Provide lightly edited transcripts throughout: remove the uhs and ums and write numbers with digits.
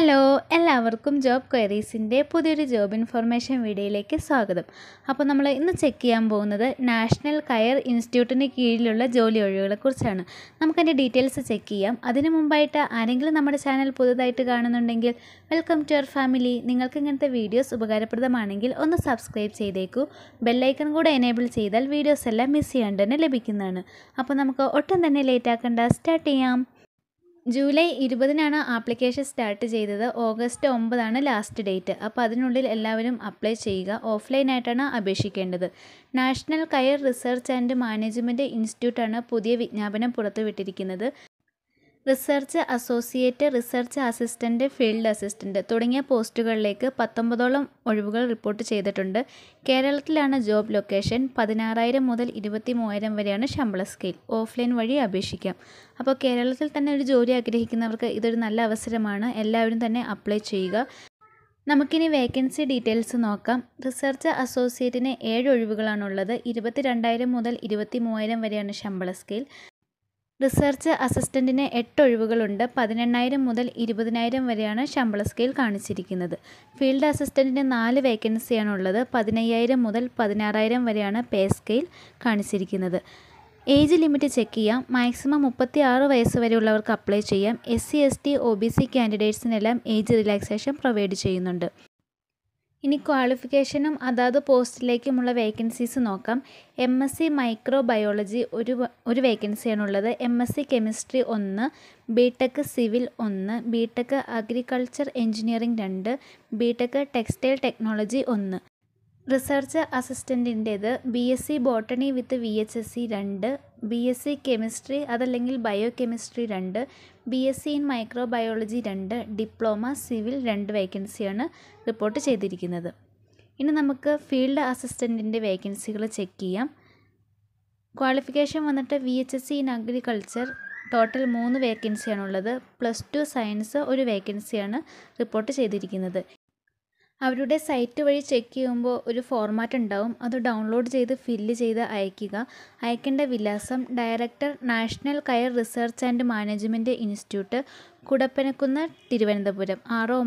Hello എല്ലാവർക്കും job ക്വയറീസിൻ്റെ പുതിയൊരു job information വീഡിയോയിലേക്ക് സ്വാഗതം. അപ്പോൾ നമ്മൾ ഇന്ന് ചെക്ക് ചെയ്യാൻ പോകുന്നത് നാഷണൽ കയർ ഇൻസ്റ്റിറ്റ്യൂട്ടിന് കീഴിലുള്ള ജോലി ഒഴിവുകളെക്കുറിച്ചാണ്. നമുക്കതിൻ്റെ ഡീറ്റെയിൽസ് ചെക്ക് ചെയ്യാം. അതിന് മുമ്പായിട്ട് ആരെങ്കിലും നമ്മുടെ ചാനൽ പുതുതായിട്ട് കാണുന്നുണ്ടെങ്കിൽ വെൽക്കം ടു അവർ ഫാമിലി. നിങ്ങൾക്ക് ഇങ്ങനത്തെ വീഡിയോസ് ഉപകാരപ്രദമാണെങ്കിൽ ഒന്ന് സബ്സ്ക്രൈബ് ചെയ്തേക്കൂ. ബെല്ലൈക്കൺ കൂടെ എനേബിൾ ചെയ്താൽ വീഡിയോസ് എല്ലാം മിസ് ചെയ്യാണ്ട് തന്നെ ലഭിക്കുന്നതാണ്. അപ്പോൾ നമുക്ക് ഒട്ടും തന്നെ ലേറ്റ് ആക്കണ്ട, സ്റ്റാർട്ട് ചെയ്യാം. ജൂലൈ 20-നാണ് ആപ്ലിക്കേഷൻ സ്റ്റാർട്ട് ചെയ്തത്. August 9 last date. അപ്പോൾ അതിനുള്ളിൽ എല്ലാവരും അപ്ലൈ ചെയ്യുക. ഓഫ്ലൈനായിട്ടാണ് അപേക്ഷിക്കേണ്ടത്. National coir research and management ഇൻസ്റ്റിറ്റ്യൂട്ടാണ് പുതിയ വിജ്ഞാപനം പുറത്തുവിട്ടിരിക്കുന്നത്. Research associate, research assistant, field assistant തുടങ്ങിയ പോസ്റ്റുകളിലേക്ക് 19ഓളം ഒഴിവുകൾ റിപ്പോർട്ട് ചെയ്തിട്ടുണ്ട്. കേരളത്തിലാണ് ജോബ് ലൊക്കേഷൻ. 16,000 മുതൽ 23,000 വരെയാണ് ശമ്പള സ്കെയിൽ. ഓഫ്ലൈൻ വഴി അപേക്ഷിക്കാം. അപ്പോൾ കേരളത്തിൽ തന്നെ ഒരു ജോലി ആഗ്രഹിക്കുന്നവർക്ക് ഇതൊരു നല്ല അവസരമാണ്. എല്ലാവരും തന്നെ അപ്ലൈ ചെയ്യുക. നമുക്കിനി വേക്കൻസി ഡീറ്റെയിൽസ് നോക്കാം. റിസർച്ച് അസോസിയേറ്റിന് 7 ഒഴിവുകളാണുള്ളത്. 22,000 മുതൽ 23,000 വരെയാണ് ശമ്പള സ്കെയിൽ. റിസർച്ച് അസിസ്റ്റൻറ്റിന് 8 ഒഴിവുകളുണ്ട്. 18,000 മുതൽ 20,000 വരെയാണ് ശമ്പള സ്കെയിൽ കാണിച്ചിരിക്കുന്നത്. ഫീൽഡ് അസിസ്റ്റൻറ്റിന് 4 വേക്കൻസിയാണുള്ളത്. 15,000 മുതൽ 16,000 വരെയാണ് പേ സ്കെയിൽ കാണിച്ചിരിക്കുന്നത്. ഏജ് ലിമിറ്റ് ചെക്ക് ചെയ്യാം. മാക്സിമം 36 വയസ്സ് വരെയുള്ളവർക്ക് അപ്ലൈ ചെയ്യാം. SC, ST, OBC കാൻഡിഡേറ്റ്സിനെല്ലാം ഏജ് റിലാക്സേഷൻ പ്രൊവൈഡ് ചെയ്യുന്നുണ്ട്. ഇനി ക്വാളിഫിക്കേഷനും അതാത് പോസ്റ്റിലേക്കുമുള്ള വേക്കൻസീസ് നോക്കാം. MSc മൈക്രോബയോളജി ഒരു വേക്കൻസിയാണുള്ളത്. MSc chemistry 1, BTech civil 1, BTech agriculture engineering 2, BTech textile technology 1. Research അസിസ്റ്റൻറ്റിൻ്റേത് BSc botany with VHSC 2, BSc chemistry അതല്ലെങ്കിൽ biochemistry 2, BSc in microbiology 2, diploma civil 2 വേക്കൻസിയാണ് റിപ്പോർട്ട് ചെയ്തിരിക്കുന്നത്. ഇനി നമുക്ക് ഫീൽഡ് അസിസ്റ്റൻറ്റിൻ്റെ വേക്കൻസികൾ ചെക്ക് ചെയ്യാം. ക്വാളിഫിക്കേഷൻ വന്നിട്ട് VHSC ഇൻ അഗ്രികൾച്ചർ ടോട്ടൽ 3 വേക്കൻസിയാണുള്ളത്. +2 സയൻസ് ഒരു വേക്കൻസിയാണ് റിപ്പോർട്ട് ചെയ്തിരിക്കുന്നത്. അവരുടെ സൈറ്റ് വഴി ചെക്ക് ചെയ്യുമ്പോൾ ഒരു ഫോർമാറ്റ് ഉണ്ടാവും. അത് ഡൗൺലോഡ് ചെയ്ത് ഫില്ല് ചെയ്ത് അയയ്ക്കുക. അയക്കേണ്ട വിലാസം director, national coir research and management institute, Kudappanakunnu, Thiruvananthapuram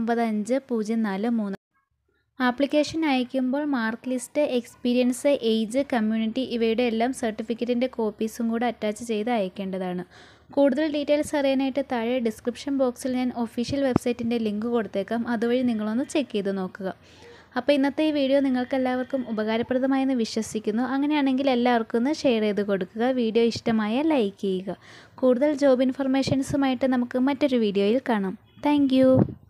695043. Application അയക്കുമ്പോൾ mark list, experience, age, community ഇവയുടെ എല്ലാം സർട്ടിഫിക്കറ്റിൻ്റെ കോപ്പീസും കൂടെ അറ്റാച്ച് ചെയ്ത് അയക്കേണ്ടതാണ്. കൂടുതൽ ഡീറ്റെയിൽസ് അറിയാനായിട്ട് താഴെ ഡിസ്ക്രിപ്ഷൻ ബോക്സിൽ ഞാൻ ഒഫീഷ്യൽ വെബ്സൈറ്റിൻ്റെ ലിങ്ക് കൊടുത്തേക്കാം. അതുവഴി നിങ്ങളൊന്ന് ചെക്ക് ചെയ്ത് നോക്കുക. അപ്പോൾ ഇന്നത്തെ ഈ വീഡിയോ നിങ്ങൾക്ക് എല്ലാവർക്കും ഉപകാരപ്രദമായെന്ന് വിശ്വസിക്കുന്നു. അങ്ങനെയാണെങ്കിൽ എല്ലാവർക്കും ഒന്ന് ഷെയർ ചെയ്ത് കൊടുക്കുക. വീഡിയോ ഇഷ്ടമായ ലൈക്ക് ചെയ്യുക. കൂടുതൽ ജോബ് ഇൻഫർമേഷൻസുമായിട്ട് നമുക്ക് മറ്റൊരു വീഡിയോയിൽ കാണാം. താങ്ക്